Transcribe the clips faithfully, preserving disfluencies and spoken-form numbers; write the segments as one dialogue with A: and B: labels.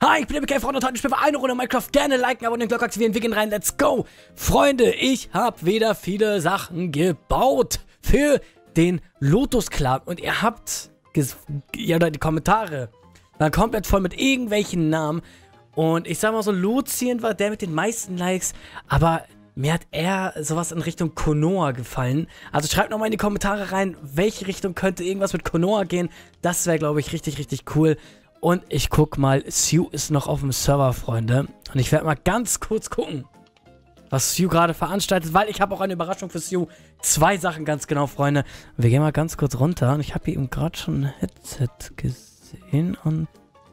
A: Hi, ich bin der B K Freund und heute spielen wir eine Runde Minecraft. Gerne liken, abonnieren, Glocke aktivieren, wir gehen rein, let's go! Freunde, ich habe wieder viele Sachen gebaut für den Lotus Clan und ihr habt ja, die Kommentare waren komplett voll mit irgendwelchen Namen und ich sag mal so, Lucien war der mit den meisten Likes, aber mir hat eher sowas in Richtung Konoha gefallen. Also schreibt nochmal in die Kommentare rein, welche Richtung könnte irgendwas mit Konoha gehen. Das wäre, glaube ich, richtig, richtig cool. Und ich guck mal, Sue ist noch auf dem Server, Freunde. Und ich werde mal ganz kurz gucken, was Sue gerade veranstaltet, weil ich habe auch eine Überraschung für Sue. Zwei Sachen ganz genau, Freunde. Wir gehen mal ganz kurz runter. Und ich habe hier eben gerade schon ein Headset gesehen. Und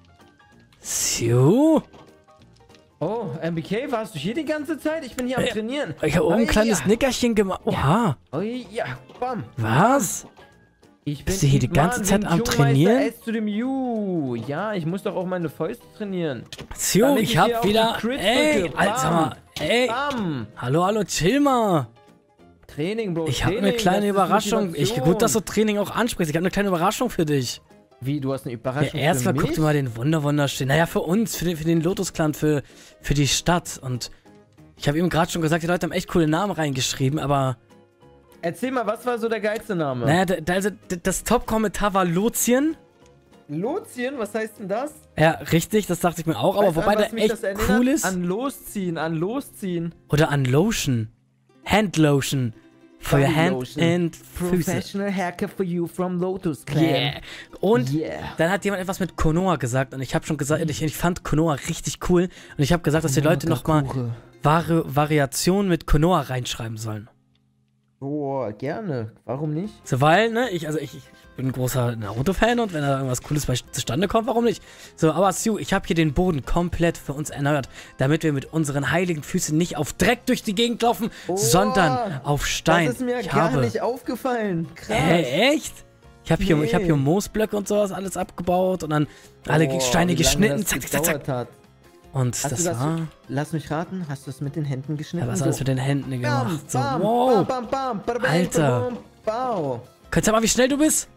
A: Sue?
B: Oh, M B K, warst du hier die ganze Zeit? Ich bin hier am
A: äh,
B: Trainieren.
A: Ich habe oben ein kleines ja. Nickerchen gemacht. Oha.
B: Oh ja, bam.
A: Was?
B: Ich bin
A: Bist du hier die ganze Zeit am Trainieren?
B: S zu dem U. Ja, ich muss doch auch meine Fäuste trainieren.
A: Sue, ich, ich hab wieder... Ey, Alter mal. Ey.
B: Bam.
A: Hallo, hallo, chill mal.
B: Training, Bro.
A: Ich habe eine kleine Überraschung. Ich, gut, dass du Training auch ansprichst. Ich habe eine kleine Überraschung für dich.
B: Wie, du hast eine Überraschung
A: ja, erstmal guck dir mal den Wunder wunderschön. Naja, für uns, für den, für den Lotus Clan, für, für die Stadt. Und ich habe eben gerade schon gesagt, die Leute haben echt coole Namen reingeschrieben, aber...
B: Erzähl mal, was war so der geilste Name?
A: Naja, da, also das Top-Kommentar war Lucien.
B: Lucien? Was heißt denn das?
A: Ja, richtig, das dachte ich mir auch, aber
B: weißt
A: wobei
B: an,
A: der echt cool ist.
B: An Losziehen, an Losziehen.
A: Oder an Lotion. Handlotion. For your hand and Füße.
B: Professional haircut for you from Lotus Clan.
A: Yeah. Und
B: yeah.
A: dann hat jemand etwas mit Konoha gesagt und ich habe schon gesagt, ich, ich fand Konoha richtig cool und ich habe gesagt, dass die Leute nochmal Vari Variationen mit Konoha reinschreiben sollen.
B: Oh, gerne. Warum nicht?
A: So, weil, ne, ich, also ich, ich bin ein großer Naruto-Fan und wenn da irgendwas Cooles bei, zustande kommt, warum nicht? So, aber Sue, ich habe hier den Boden komplett für uns erneuert, damit wir mit unseren heiligen Füßen nicht auf Dreck durch die Gegend laufen, oh, sondern auf Stein.
B: Das ist mir
A: ich
B: gar
A: habe,
B: nicht aufgefallen. Krass.
A: Hä, echt? Ich habe hier, nee. hab hier Moosblöcke und sowas alles abgebaut und dann alle oh, Steine geschnitten.
B: Das
A: zack, zack, zack.
B: Hat.
A: Und
B: hast
A: das,
B: das
A: war...
B: Lass mich raten, hast du es mit den Händen geschnitten?
A: Ja, was hast du mit den Händen gemacht?
B: Bam,
A: so,
B: bam,
A: wow.
B: Bam, bam, bam,
A: Alter.
B: Bam,
A: Könntest du mal, wie schnell du bist?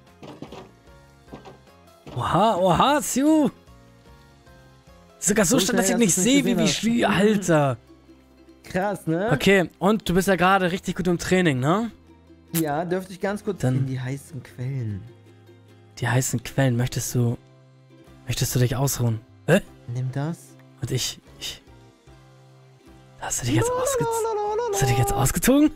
A: Oha, oha, Sue. Sogar so, so schnell, dass ich nicht sehe, wie, wie, wie, Alter.
B: Krass, ne?
A: Okay, und du bist ja gerade richtig gut im Training, ne?
B: Ja, dürfte ich ganz kurz
A: Dann
B: in die heißen Quellen.
A: Die heißen Quellen, möchtest du... Möchtest du dich ausruhen? Hä?
B: Nimm das.
A: Und ich... ich hast du dich jetzt ausgezogen? Hast du dich jetzt ausgezogen?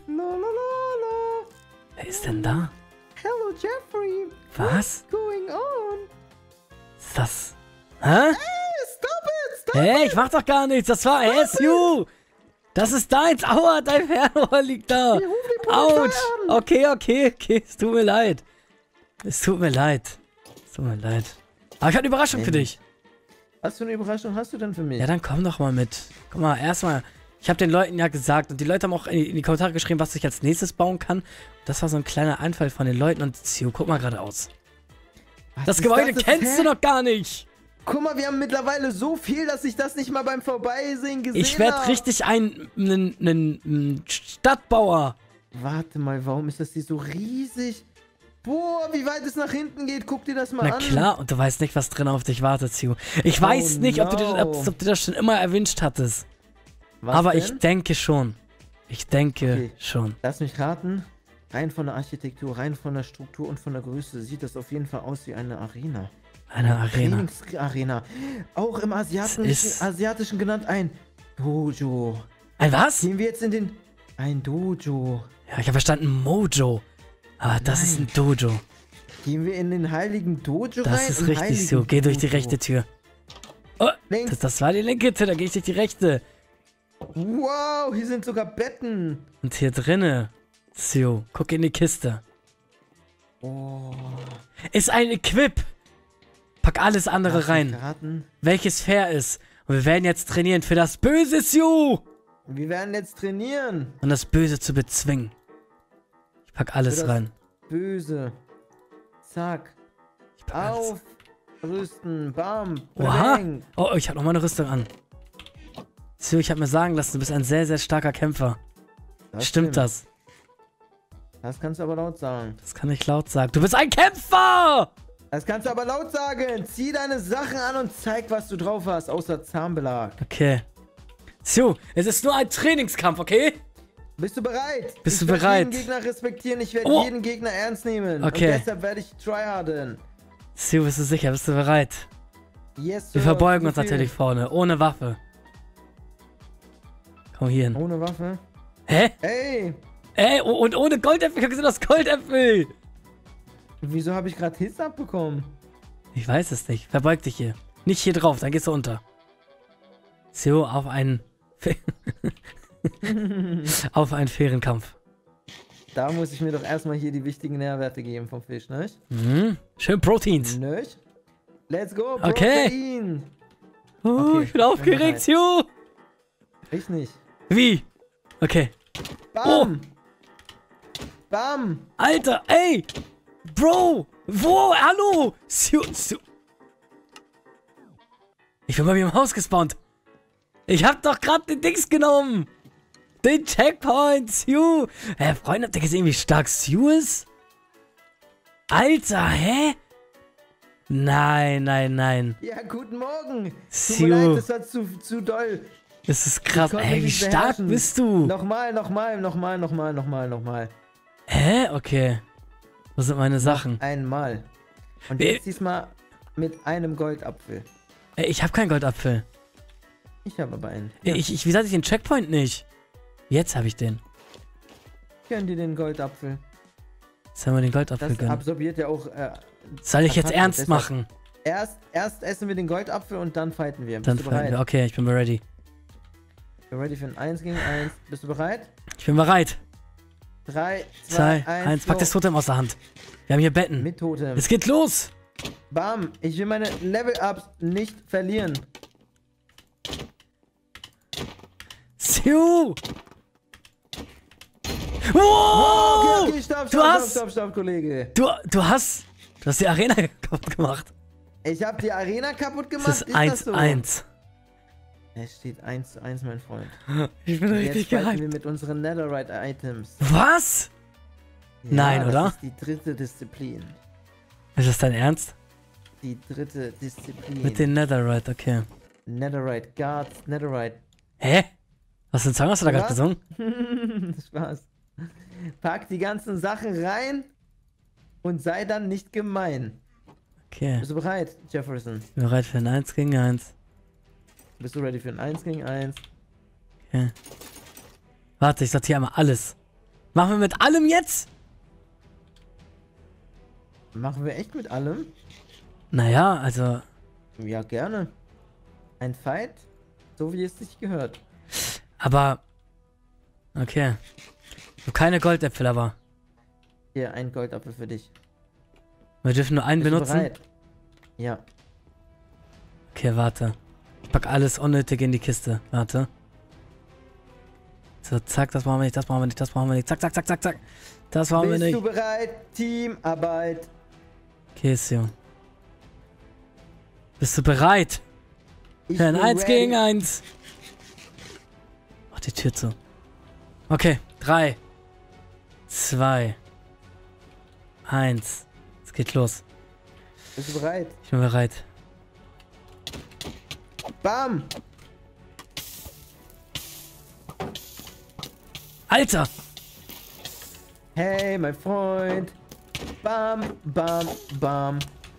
A: Wer ist denn da?
B: Hello, Jeffrey.
A: Was?
B: What's going on?
A: Ist das... Hä?
B: Hey, stop it! Stop
A: hey,
B: it.
A: ich mach doch gar nichts. Das war S U. Das ist deins. Aua, dein Fernrohr liegt da. Autsch. Okay, okay, okay. Es tut mir leid. Es tut mir leid. Es tut mir leid. Aber ich habe eine Überraschung hey. für dich.
B: Was für eine Überraschung hast du denn für mich?
A: Ja, dann komm doch mal mit. Guck mal, erstmal... Ich habe den Leuten ja gesagt und die Leute haben auch in die, in die Kommentare geschrieben, was ich als nächstes bauen kann. Das war so ein kleiner Einfall von den Leuten und Sue, guck mal geradeaus. Das Gebäude das kennst du noch gar nicht.
B: Guck mal, wir haben mittlerweile so viel, dass ich das nicht mal beim Vorbeisehen gesehen habe.
A: Ich werde richtig ein, ein, ein, ein Stadtbauer.
B: Warte mal, warum ist das hier so riesig? Boah, wie weit es nach hinten geht, guck dir das mal
A: Na
B: an.
A: Na klar, und du weißt nicht, was drin auf dich wartet, Sue. Ich oh weiß nicht, no. ob, du dir, ob, ob du das schon immer erwünscht hattest. Was Aber denn? ich denke schon. Ich denke okay. schon.
B: Lass mich raten. Rein von der Architektur, rein von der Struktur und von der Größe sieht das auf jeden Fall aus wie eine Arena.
A: Eine Arena.
B: Trainingsarena. Auch im Asiatischen, Asiatischen genannt ein Dojo.
A: Ein was?
B: Gehen wir jetzt in den... Ein Dojo.
A: Ja, ich habe verstanden Mojo. Aber das Nein. ist ein Dojo.
B: Gehen wir in den heiligen Dojo
A: das
B: rein?
A: Das ist richtig so. Geh durch die rechte Tür. Oh, das, das war die linke Tür, da gehe ich durch die rechte.
B: Wow, hier sind sogar Betten.
A: Und hier drinne, Sue, guck in die Kiste.
B: Oh.
A: Ist ein Equip. Pack alles andere Lass rein. Raten. Welches fair ist. Und wir werden jetzt trainieren für das Böse, Sue.
B: Wir werden jetzt trainieren.
A: Um das Böse zu bezwingen. Ich pack alles für das rein.
B: Böse. Zack.
A: Ich pack
B: Auf. Alles. Rüsten. Bam.
A: Oha. Oh, ich habe noch mal eine Rüstung an. Sue, ich habe mir sagen lassen, du bist ein sehr, sehr starker Kämpfer. Das stimmt, stimmt das?
B: Das kannst du aber laut sagen.
A: Das kann ich laut sagen. Du bist ein Kämpfer!
B: Das kannst du aber laut sagen. Zieh deine Sachen an und zeig, was du drauf hast, außer Zahnbelag.
A: Okay. So, es ist nur ein Trainingskampf, okay?
B: Bist du bereit?
A: Bist
B: ich
A: du bereit?
B: Ich werde jeden Gegner respektieren. Ich werde
A: Oh.
B: jeden Gegner ernst nehmen.
A: Okay.
B: Und deshalb werde ich tryharden.
A: So, bist du sicher? Bist du bereit?
B: Yes,
A: Wir
B: Sir.
A: verbeugen uns
B: Befehl.
A: natürlich vorne, ohne Waffe. Komm hier hin.
B: Ohne Waffe?
A: Hä?
B: Ey!
A: Ey, oh, und ohne Goldäpfel. Ich hab gesehen, das Goldäpfel.
B: Wieso habe ich gerade Hits abbekommen?
A: Ich weiß es nicht. Verbeug dich hier. Nicht hier drauf, dann gehst du unter. So, auf einen... auf einen fairen Kampf.
B: Da muss ich mir doch erstmal hier die wichtigen Nährwerte geben vom Fisch, ne?
A: Mhm. Schön Proteins.
B: Nicht? Let's go,
A: Okay.
B: Protein!
A: Oh,
B: Okay,
A: ich bin aufgeregt,
B: bin
A: jo.
B: Ich nicht.
A: Wie? Okay.
B: Bam! Bam!
A: Alter, ey! Bro! Wo? Hallo! Su, su. Ich bin bei mir im Haus gespawnt. Ich hab doch gerade den Dings genommen. Den Checkpoint, Sue. Hä, Freunde, habt ihr gesehen, wie stark Sue ist? Alter, hä? Nein, nein, nein.
B: Ja, guten Morgen! Tut
A: Sue.
B: mir leid, das war zu, zu doll.
A: Das ist krass.
B: konnte
A: Ey, wie
B: mich
A: stark
B: beherrschen.
A: bist du?
B: Nochmal, nochmal, nochmal, nochmal, nochmal, nochmal.
A: Hä? Okay. Wo sind meine Sachen?
B: Einmal. Und
A: Wie-
B: jetzt diesmal mit einem Goldapfel.
A: Ey, ich hab keinen Goldapfel.
B: Ich habe aber einen.
A: Ey, Ich, ich, wie hatte ich den Checkpoint nicht? Jetzt habe ich den.
B: Gönn dir den Goldapfel.
A: Jetzt haben wir den Goldapfel
B: Das
A: gönnen.
B: absorbiert ja auch. Äh,
A: Soll ich jetzt
B: Attacke,
A: ernst
B: deshalb-
A: machen?
B: erst, erst essen wir den Goldapfel und dann fighten wir. Bist
A: Dann
B: du
A: fighten
B: bereit?
A: wir. Okay, ich bin ready.
B: We're ready für ein eins gegen eins. Bist du bereit?
A: Ich bin bereit.
B: drei,
A: Zwei,
B: zwei, eins.
A: eins. Pack das Totem aus der Hand. Wir haben hier Betten.
B: Mit Totem.
A: Es geht los.
B: Bam. Ich will meine Level-Ups nicht verlieren.
A: Siu.
B: Okay,
A: Wow!
B: okay, stopp,
A: Du
B: stopp,
A: hast-
B: stopp, stopp, stopp, Kollege.
A: Du, du hast... Du hast die Arena kaputt gemacht.
B: Ich habe die Arena kaputt gemacht.
A: Es ist
B: das
A: eins
B: so?
A: eins.
B: Es steht eins zu eins, mein Freund.
A: Ich bin richtig
B: Jetzt fighten wir
A: gehypt.
B: mit unseren Netherite-Items.
A: Was?
B: Ja,
A: Nein, oder?
B: Das ist die dritte Disziplin.
A: Ist das dein Ernst?
B: Die dritte Disziplin.
A: Mit den Netherite, okay.
B: Netherite Guards, Netherite.
A: Hä? Was für ein Song hast du da gerade
B: Was?
A: gesungen?
B: Spaß. Pack die ganzen Sachen rein und sei dann nicht gemein.
A: Okay.
B: Bist du bereit, Jefferson?
A: Ich bin bereit für ein eins gegen eins.
B: Bist du ready für ein eins gegen eins?
A: Okay. Warte, ich sortiere einmal alles. Machen wir mit allem jetzt?
B: Machen wir echt mit allem?
A: Naja, also...
B: Ja, gerne. Ein Fight, so wie es sich gehört.
A: Aber... Okay. Ich hab keine Goldäpfel, aber...
B: Hier, ein Goldapfel für dich.
A: Wir dürfen nur einen
B: Bist
A: benutzen.
B: du bereit? Ja.
A: Okay, warte. Ich pack alles unnötig in die Kiste. Warte. So, zack, das brauchen wir nicht, das brauchen wir nicht, das brauchen wir nicht. Zack, zack, zack, zack, zack. Das brauchen wir
B: Bist
A: nicht.
B: du bereit? Teamarbeit.
A: Okay, so. Bist du bereit?
B: Ich
A: Für ein
B: bin
A: eins
B: ready.
A: gegen eins. Mach die Tür zu. Okay, drei. zwei. eins. Es geht los.
B: Bist du bereit?
A: Ich bin bereit.
B: Bam!
A: Alter!
B: Hey, mein Freund. Bam, bam, bam.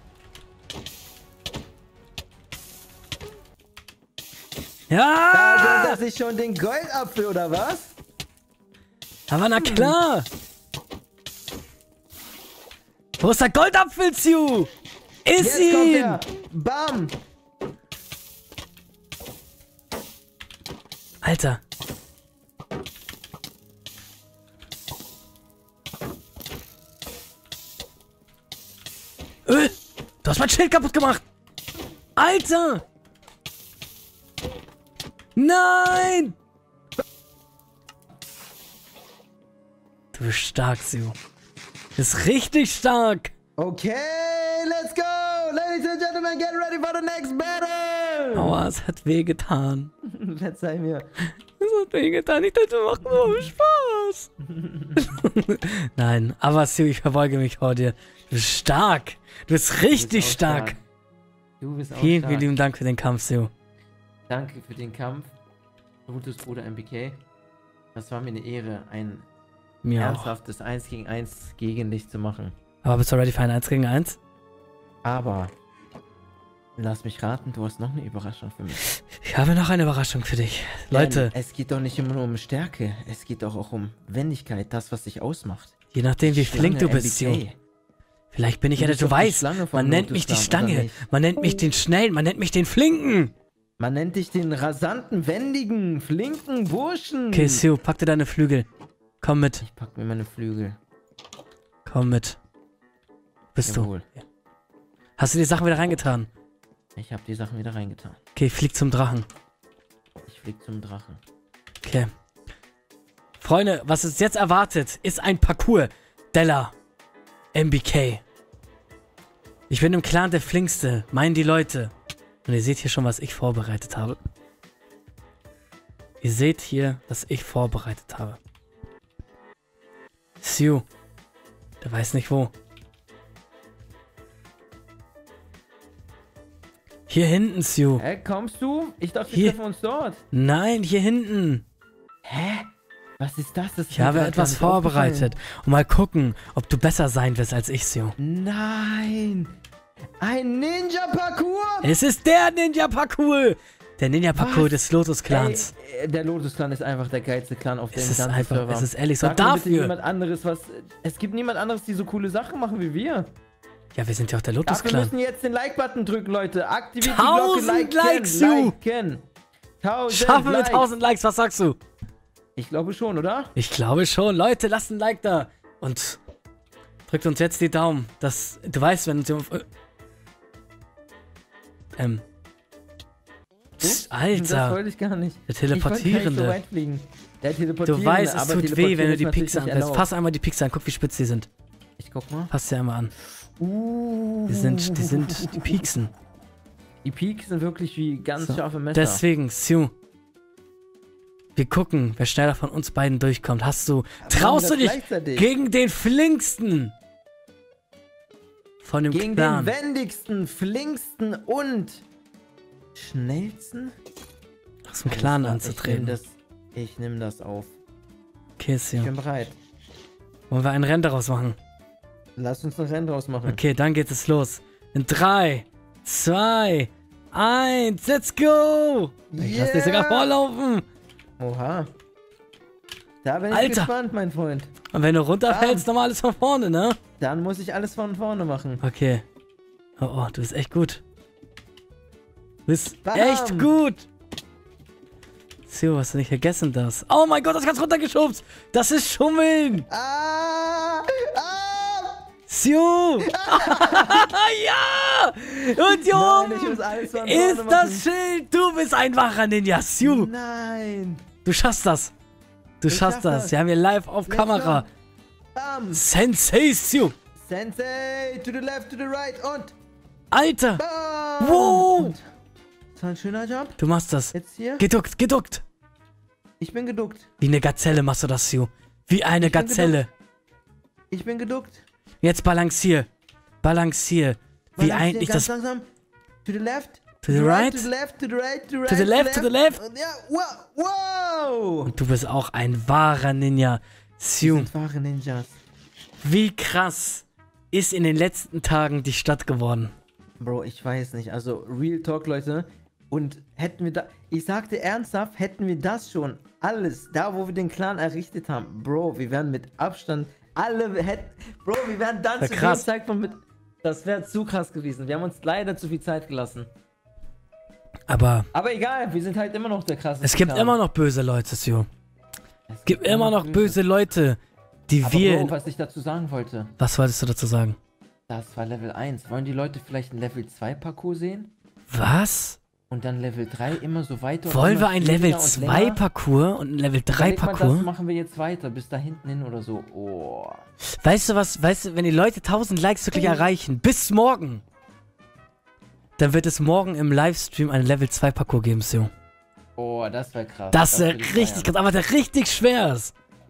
B: Da
A: Ja!
B: gönnt er sich schon den Goldapfel, oder was?
A: Aber na klar! Wo ist der Goldapfel, Sue? Ist
B: Jetzt kommt
A: ihn!
B: er. Bam!
A: Alter. Äh, du hast mein Schild kaputt gemacht! Alter! Nein! Du bist stark, Sue. Du bist richtig stark!
B: Okay, let's go! Ladies and gentlemen, get ready for the next battle!
A: Aua, es hat wehgetan.
B: Verzeih mir.
A: Es hat wehgetan. Ich dachte, wir machen nur Spaß. aus. Nein, aber Sue, ich verbeuge mich vor dir. Du bist stark. Du bist richtig
B: bist
A: stark.
B: stark. Du bist auch
A: Vielen,
B: stark.
A: vielen lieben Dank für den Kampf, Sue.
B: Danke für den Kampf. Gutes Bruder M B K. Das war mir eine Ehre, ein
A: Mir auch.
B: ernsthaftes eins gegen eins gegen dich zu machen.
A: Aber bist du ready für ein eins gegen eins?
B: Aber lass mich raten, du hast noch eine Überraschung für mich.
A: Ich habe noch eine Überraschung für dich. Leute,
B: Denn es geht doch nicht immer nur um Stärke, es geht doch auch um Wendigkeit, das, was dich ausmacht.
A: je nachdem, wie flink du
B: Schlange
A: bist,
B: M B K.
A: Sue. Vielleicht bin ich
B: Du
A: ja der,
B: bist
A: du
B: doch die
A: weißt,
B: Schlange vom
A: man nennt mich die
B: Lotus-Clan, oder
A: Stange,
B: nicht?
A: man nennt mich den Schnellen, man nennt mich den Flinken.
B: Man nennt dich den rasanten, wendigen, flinken Burschen.
A: Okay, Sue, pack dir deine Flügel. Komm mit,
B: Ich pack mir meine Flügel.
A: komm mit. Bist
B: Jawohl.
A: du? Hast du die Sachen wieder reingetan?
B: Ich habe die Sachen wieder reingetan.
A: Okay, flieg zum Drachen.
B: Ich flieg zum Drachen.
A: Okay. Freunde, was uns jetzt erwartet, ist ein Parcours. Della. M B K. Ich bin im Clan der Flinkste, meinen die Leute. Und ihr seht hier schon, was ich vorbereitet habe. Ihr seht hier, was ich vorbereitet habe. Sue. Der weiß nicht wo. Hier hinten, Sue.
B: Hä, kommst du? Ich dachte, wir
A: Hier.
B: treffen uns dort.
A: Nein, hier hinten.
B: Hä? Was ist das? das ist
A: Ich
B: mir
A: habe
B: grad
A: etwas
B: gar nicht
A: vorbereitet. Und mal gucken, ob du besser sein wirst als ich, Sue.
B: aufgefallen. Nein! Ein Ninja-Parcours!
A: Es ist der Ninja-Parcours. Der Ninja-Parcours
B: Was?
A: des Lotus-Clans.
B: Ey, äh, der Lotus-Clan ist einfach der geilste Clan auf dem
A: Es ist
B: ganzen
A: einfach,
B: Server.
A: es ist ehrlich so.
B: Sag mir bitte
A: Dafür.
B: niemand anderes, was... Es gibt niemand anderes, die so coole Sachen machen wie wir.
A: Ja, wir sind ja auch der
B: Ach, wir
A: Lotus-Clan.
B: müssen jetzt den Like-Button drücken, Leute. Aktiviert die
A: Tausend
B: Glocke. Liken,
A: Likes, Sue.
B: liken. Tausend
A: Schaffen wir
B: Likes.
A: tausend Likes, was sagst du?
B: Ich glaube schon, oder?
A: Ich glaube schon. Leute, lasst ein Like da. Und drückt uns jetzt die Daumen. Das, du weißt, wenn uns jemand... äh, Ähm. Psst,
B: Das
A: Alter.
B: wollte ich gar nicht.
A: Der
B: Ich wollte gar nicht so
A: Teleportierende.
B: weit fliegen. Der Teleportierende.
A: Du weißt, es
B: aber
A: tut weh,
B: Teleportieren
A: wenn du
B: ist
A: die
B: natürlich
A: Pixel
B: nicht
A: anfasst.
B: erlaubt.
A: Fass einmal die Pixel an. Guck, wie spitz die sind.
B: Ich guck mal.
A: Fass sie einmal an.
B: Uh.
A: Die sind, die sind, die pieksen.
B: Die Peaks sind wirklich wie ganz
A: So.
B: scharfe Messer.
A: Deswegen, Sue. Wir gucken, wer schneller von uns beiden durchkommt. Hast du,
B: Machen
A: traust
B: das
A: du dich
B: gleichzeitig.
A: gegen den flinksten von dem
B: Gegen
A: Clan?
B: den wendigsten, flinksten und schnellsten
A: Aus dem Clan
B: Alles klar,
A: anzutreten.
B: Ich nehme das, ich nehm das auf.
A: Okay,
B: Ich
A: Sue.
B: bin bereit.
A: Wollen wir ein Rennen daraus machen?
B: Lass uns ein Rennen draus machen.
A: Okay, dann geht es los. In drei, zwei, eins, let's go! Ich lass dich sogar
B: Yeah!
A: vorlaufen.
B: Oha. Da bin ich
A: Alter.
B: gespannt, mein Freund.
A: Und wenn du runterfällst, nochmal alles von vorne, ne?
B: Dann muss ich alles von vorne machen.
A: Okay. Oh, oh, du bist echt gut. Du bist
B: Bam.
A: echt gut. Sue, hast du nicht vergessen das? Oh mein Gott, das kannst runtergeschubst. Das ist Schummeln.
B: Ah! Ah!
A: Sue. Ja. Und
B: Nein, ich
A: Jung.
B: muss alles von vorne
A: Ist
B: machen.
A: das Schild. Du bist ein wahrer Ninja. Sue.
B: Nein.
A: Du schaffst das. Du
B: Ich
A: schaffst
B: schaff
A: das.
B: das.
A: Wir haben hier live auf
B: Let's
A: Kamera.
B: go. Bam.
A: Sensei Sue.
B: Sensei, to the left, to the right und
A: Alter.
B: bam.
A: Wow.
B: Und das war ein schöner Job.
A: Du machst das.
B: Jetzt hier.
A: Geduckt, geduckt.
B: Ich bin geduckt.
A: Wie eine Gazelle machst du das, Sue. Wie eine
B: Ich bin
A: Gazelle.
B: Ich bin geduckt.
A: Jetzt balancier. Balancier. Wie
B: Balancier
A: ein... Ich
B: ganz
A: das...
B: langsam. To the left.
A: To the right.
B: To the left, to the right, to the right.
A: To the left, to the left.
B: Und ja, wow, wow.
A: Und du bist auch ein wahrer Ninja.
B: Wir
A: Sue,
B: sind wahre Ninjas.
A: wie krass ist in den letzten Tagen die Stadt geworden?
B: Bro, ich weiß nicht. Also, Real Talk, Leute. Und hätten wir da... Ich sagte ernsthaft, hätten wir das schon alles, da wo wir den Clan errichtet haben, Bro, wir wären mit Abstand alle hätten... Bro, wir wären dann
A: Ja,
B: zu
A: krass.
B: dem Zeitpunkt mit... Das wäre zu krass gewesen. Wir haben uns leider zu viel Zeit gelassen.
A: Aber
B: Aber egal, wir sind halt immer noch der krasseste
A: es gibt
B: Clan.
A: immer noch böse Leute, Sue.
B: Es
A: Es gibt immer noch böse Leute, die
B: Aber
A: wir...
B: Bro,
A: in-
B: was ich dazu sagen wollte,
A: Was wolltest du dazu sagen?
B: das war Level eins. Wollen die Leute vielleicht ein Level zwei Parcours sehen?
A: Was?
B: Und dann Level drei immer so weiter? und
A: Wollen
B: immer
A: wir ein
B: schwieriger
A: Level
B: und
A: zwei
B: länger?
A: Parcours und ein Level drei
B: Überleg mal, das
A: Parcours?
B: machen wir jetzt weiter, bis da hinten hin oder so. Oh.
A: Weißt du was, weißt du, wenn die Leute tausend Likes wirklich erreichen, bis morgen, dann wird es morgen im Livestream ein Level zwei Parcours geben, Sue.
B: Oh, das wäre krass.
A: Das,
B: würde
A: äh,
B: ich
A: richtig
B: feiern.
A: krass, aber der richtig schwer ist.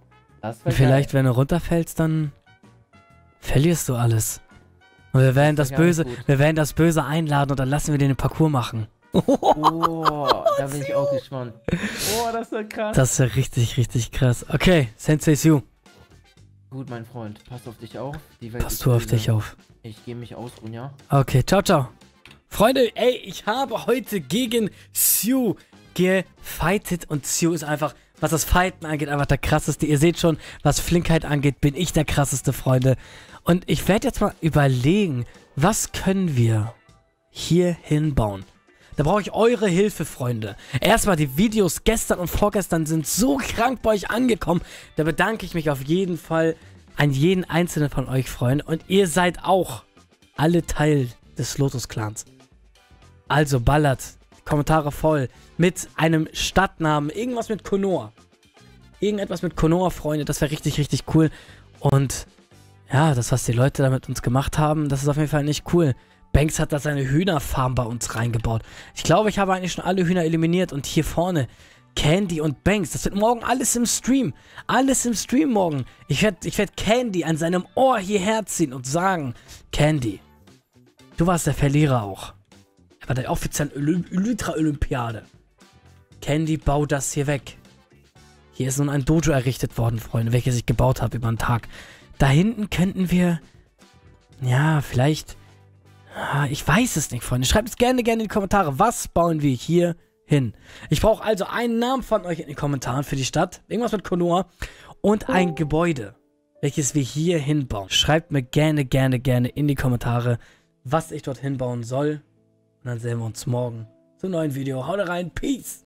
B: Das wär
A: Vielleicht,
B: geil.
A: wenn du runterfällst, dann verlierst du alles. Und wir werden das,
B: Das wär gar
A: Böse,
B: nicht gut.
A: wir werden das Böse einladen und dann lassen wir den den Parcours machen.
B: Oh, da bin ich auch gespannt. Oh, das ist krass.
A: Das ist ja richtig, richtig krass. Okay, Sensei Sue,
B: Gut, mein Freund, pass auf dich auf. Die Welt
A: pass
B: ist
A: du auf
B: böse.
A: dich auf.
B: Ich gehe mich ausruhen, ja?
A: Okay, ciao, ciao. Freunde, ey, ich habe heute gegen Sue gefightet und Sue ist einfach, was das Fighten angeht, einfach der krasseste. Ihr seht schon, was Flinkheit angeht, bin ich der krasseste, Freunde. Und ich werde jetzt mal überlegen, was können wir hier hinbauen? Da brauche ich eure Hilfe, Freunde. Erstmal, die Videos gestern und vorgestern sind so krank bei euch angekommen. Da bedanke ich mich auf jeden Fall an jeden einzelnen von euch, Freunde. Und ihr seid auch alle Teil des Lotus-Clans. Also ballert die Kommentare voll mit einem Stadtnamen. Irgendwas mit Konoha. Irgendetwas mit Konoha, Freunde. Das wäre richtig, richtig cool. Und ja, das, was die Leute da mit uns gemacht haben, das ist auf jeden Fall nicht cool. Banks hat da seine Hühnerfarm bei uns reingebaut. Ich glaube, ich habe eigentlich schon alle Hühner eliminiert. Und hier vorne Candy und Banks. Das wird morgen alles im Stream. Alles im Stream morgen. Ich werde ich werd Candy an seinem Ohr hierher ziehen und sagen, Candy, du warst der Verlierer auch. Bei der offiziellen Elytra-Olympiade. Candy, bau das hier weg. Hier ist nun ein Dojo errichtet worden, Freunde, welches ich gebaut habe über den Tag. Da hinten könnten wir... Ja, vielleicht... Ah, ich weiß es nicht, Freunde. Schreibt es gerne, gerne in die Kommentare. Was bauen wir hier hin? Ich brauche also einen Namen von euch in den Kommentaren für die Stadt. Irgendwas mit Konoha. Und ein Gebäude, welches wir hier hinbauen. Schreibt mir gerne, gerne, gerne in die Kommentare, was ich dort hinbauen soll. Und dann sehen wir uns morgen zum neuen Video. Haut rein, Peace!